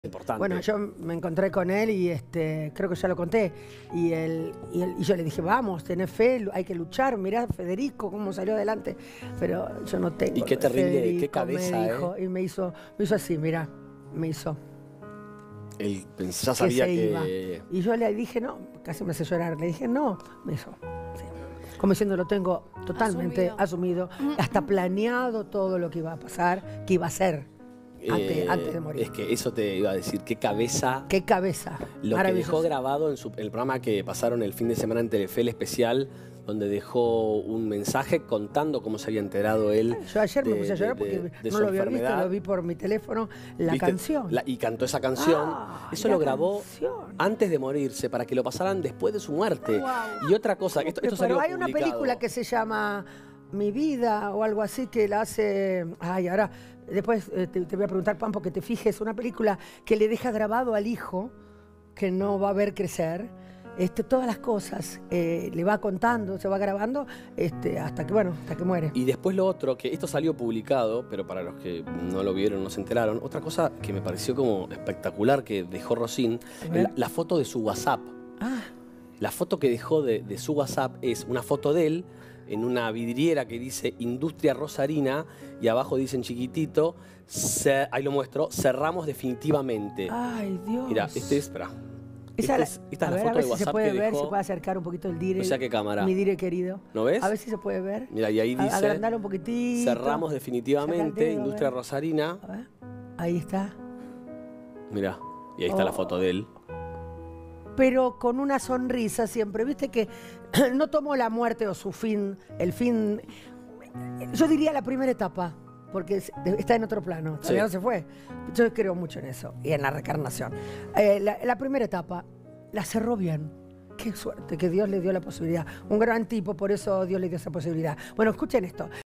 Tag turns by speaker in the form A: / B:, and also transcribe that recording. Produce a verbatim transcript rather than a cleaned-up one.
A: Importante.
B: Bueno, yo me encontré con él y este, creo que ya lo conté. Y, él, y, él, y yo le dije, vamos, tenés fe, hay que luchar. Mirá, Federico, cómo salió adelante. Pero yo no tengo.
A: Y qué terrible,
B: Federico,
A: qué cabeza,
B: me dijo,
A: ¿eh?
B: Y me hizo, me hizo así, mirá, me hizo.
A: Él ya sabía
B: que, se
A: que...
B: Iba. Y yo le dije, no, casi me hace llorar. Le dije, no, me hizo. Sí. Como diciendo, lo tengo totalmente asumido, asumido hasta planeado todo lo que iba a pasar, que iba a ser. Antes,
A: Eh,
B: antes de morir.
A: Es que eso te iba a decir, qué cabeza.
B: Qué cabeza.
A: Lo que dejó grabado en su, el programa que pasaron el fin de semana en Telefe, el especial, donde dejó un mensaje contando cómo se había enterado él.
B: Yo ayer
A: de,
B: me puse a llorar porque
A: de, de, de
B: no lo había visto, lo vi por mi teléfono, la
A: ¿Viste?
B: canción.
A: La, y cantó esa canción.
B: Ah,
A: eso lo grabó
B: canción.
A: antes de morirse, para que lo pasaran después de su muerte.
B: Wow.
A: Y otra cosa, esto, esto salió
B: Pero hay
A: publicado.
B: una película que se llama Mi Vida o algo así que la hace... Ay, ahora... Después eh, te, te voy a preguntar, Pam, porque te fijes, una película que le deja grabado al hijo, que no va a ver crecer, este, todas las cosas, eh, le va contando, se va grabando, este, hasta que, bueno, hasta que muere.
A: Y después lo otro, que esto salió publicado, pero para los que no lo vieron, no se enteraron, otra cosa que me pareció como espectacular que dejó Rosín, la, la foto de su WhatsApp.
B: Ah. La
A: foto que dejó de, de su WhatsApp es una foto de él en una vidriera que dice Industria Rosarina y abajo dice en chiquitito, se, ahí lo muestro, cerramos definitivamente.
B: Ay, Dios.
A: Mira, este es, espera.
B: Esta
A: es, esta es la
B: ver,
A: foto de
B: si
A: WhatsApp
B: se puede
A: que
B: ver,
A: dejó.
B: se puede acercar un poquito el dire.
A: No sé a qué cámara.
B: Mi dire querido.
A: ¿No ves?
B: A ver si se puede ver.
A: Mira, y ahí dice,
B: agrandar un poquitito.
A: Cerramos definitivamente dedo, Industria Rosarina.
B: A ver. Ahí está.
A: Mira, y ahí está oh. la foto de él.
B: Pero con una sonrisa siempre. Viste que no tomó la muerte o su fin, el fin, yo diría la primera etapa, porque está en otro plano, todavía sí. no se fue. Yo creo mucho en eso, y en la reencarnación. Eh, la, la primera etapa la cerró bien. Qué suerte que Dios le dio la posibilidad. Un gran tipo, por eso Dios le dio esa posibilidad. Bueno, escuchen esto.